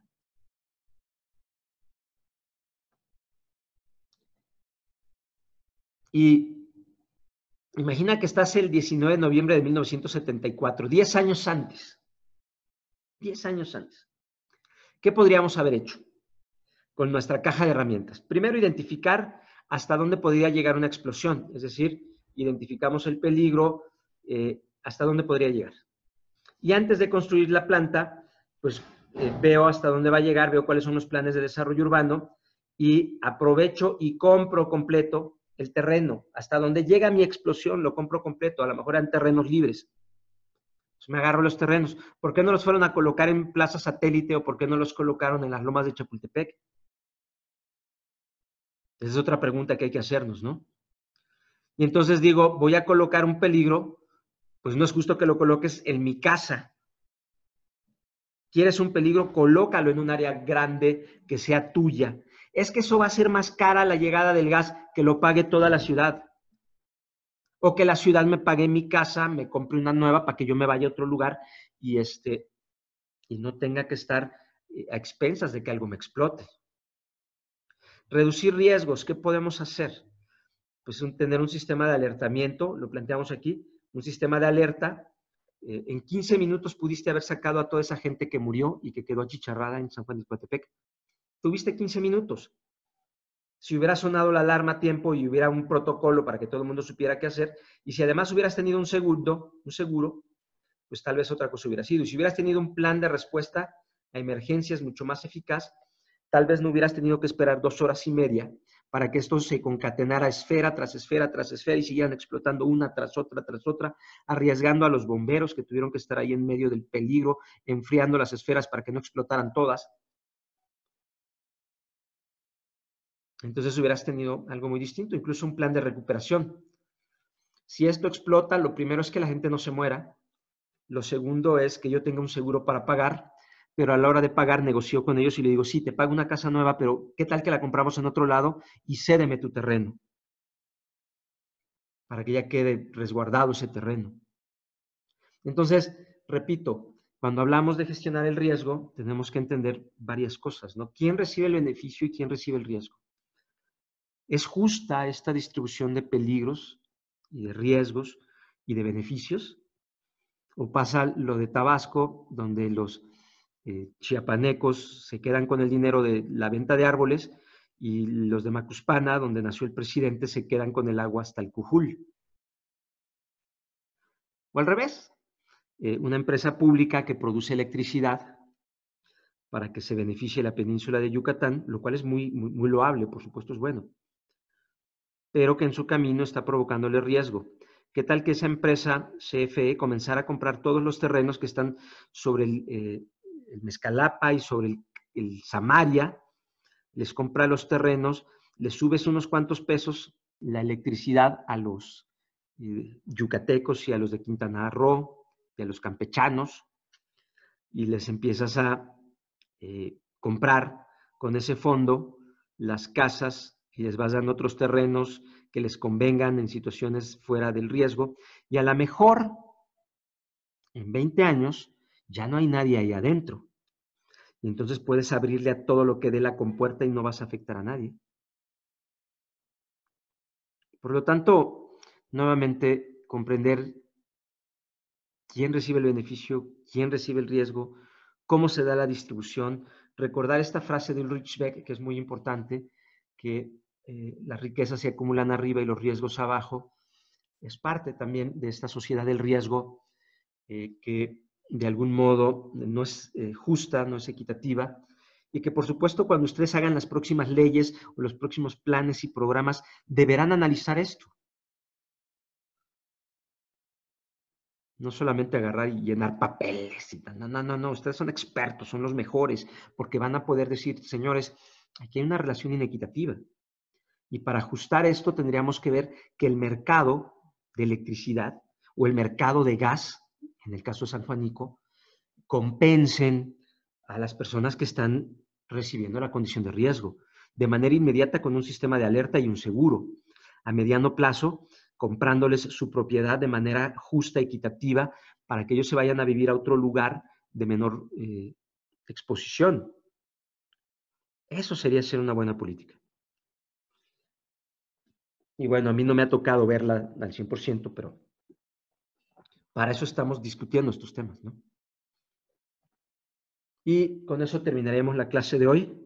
Y imagina que estás el diecinueve de noviembre de mil novecientos setenta y cuatro, diez años antes, diez años antes, ¿Qué podríamos haber hecho con nuestra caja de herramientas? Primero, identificar hasta dónde podría llegar una explosión, es decir, identificamos el peligro, eh, hasta dónde podría llegar. Y antes de construir la planta, pues eh, veo hasta dónde va a llegar, veo cuáles son los planes de desarrollo urbano y aprovecho y compro completo el terreno. Hasta donde llega mi explosión, lo compro completo, a lo mejor eran terrenos libres. Pues me agarro los terrenos. ¿Por qué no los fueron a colocar en Plaza Satélite o por qué no los colocaron en las lomas de Chapultepec? Esa es otra pregunta que hay que hacernos, ¿no? Y entonces digo, voy a colocar un peligro, pues no es justo que lo coloques en mi casa. ¿Quieres un peligro? Colócalo en un área grande que sea tuya. Es que eso va a ser más cara la llegada del gas que lo pague toda la ciudad. O que la ciudad me pague mi casa, me compre una nueva para que yo me vaya a otro lugar y, este, y no tenga que estar a expensas de que algo me explote. Reducir riesgos, ¿qué podemos hacer? Pues un, tener un sistema de alertamiento, lo planteamos aquí, un sistema de alerta. Eh, en quince minutos pudiste haber sacado a toda esa gente que murió y que quedó achicharrada en San Juan de Coatepec. Tuviste quince minutos. Si hubiera sonado la alarma a tiempo y hubiera un protocolo para que todo el mundo supiera qué hacer, y si además hubieras tenido un seguro, un seguro, pues tal vez otra cosa hubiera sido. Y si hubieras tenido un plan de respuesta a emergencias mucho más eficaz, tal vez no hubieras tenido que esperar dos horas y media para que esto se concatenara esfera tras esfera tras esfera y siguieran explotando una tras otra tras otra, arriesgando a los bomberos que tuvieron que estar ahí en medio del peligro, enfriando las esferas para que no explotaran todas. Entonces hubieras tenido algo muy distinto, incluso un plan de recuperación. Si esto explota, lo primero es que la gente no se muera. Lo segundo es que yo tenga un seguro para pagar, pero a la hora de pagar negocio con ellos y le digo, sí, te pago una casa nueva, pero ¿qué tal que la compramos en otro lado y cédeme tu terreno? Para que ya quede resguardado ese terreno. Entonces, repito, cuando hablamos de gestionar el riesgo, tenemos que entender varias cosas, ¿no? ¿Quién recibe el beneficio y quién recibe el riesgo? ¿Es justa esta distribución de peligros y de riesgos y de beneficios? ¿O pasa lo de Tabasco, donde los eh, chiapanecos se quedan con el dinero de la venta de árboles y los de Macuspana, donde nació el presidente, se quedan con el agua hasta el Cujul? O al revés, eh, una empresa pública que produce electricidad para que se beneficie la península de Yucatán, lo cual es muy, muy, muy loable, por supuesto es bueno, pero que en su camino está provocándole riesgo. ¿Qué tal que esa empresa C F E comenzara a comprar todos los terrenos que están sobre el, eh, el Mezcalapa y sobre el, el Samaria? Les compra los terrenos, les subes unos cuantos pesos la electricidad a los eh, yucatecos y a los de Quintana Roo y a los campechanos y les empiezas a eh, comprar con ese fondo las casas y les vas dando otros terrenos que les convengan en situaciones fuera del riesgo y a lo mejor en veinte años ya no hay nadie ahí adentro y entonces puedes abrirle a todo lo que dé la compuerta y no vas a afectar a nadie. Por lo tanto, nuevamente comprender quién recibe el beneficio, quién recibe el riesgo, cómo se da la distribución, recordar esta frase de Ulrich Beck, que es muy importante, que eh, las riquezas se acumulan arriba y los riesgos abajo, es parte también de esta sociedad del riesgo eh, que de algún modo no es eh, justa, no es equitativa, y que por supuesto cuando ustedes hagan las próximas leyes o los próximos planes y programas, deberán analizar esto. No solamente agarrar y llenar papeles. Y no, no, no, no, ustedes son expertos, son los mejores, porque van a poder decir, señores, aquí hay una relación inequitativa. Y para ajustar esto tendríamos que ver que el mercado de electricidad o el mercado de gas, en el caso de San Juanico, compensen a las personas que están recibiendo la condición de riesgo de manera inmediata con un sistema de alerta y un seguro. A mediano plazo, comprándoles su propiedad de manera justa, equitativa, para que ellos se vayan a vivir a otro lugar de menor eh, exposición. Eso sería ser una buena política. Y bueno, a mí no me ha tocado verla al cien por ciento, pero para eso estamos discutiendo estos temas, ¿no? Y con eso terminaremos la clase de hoy.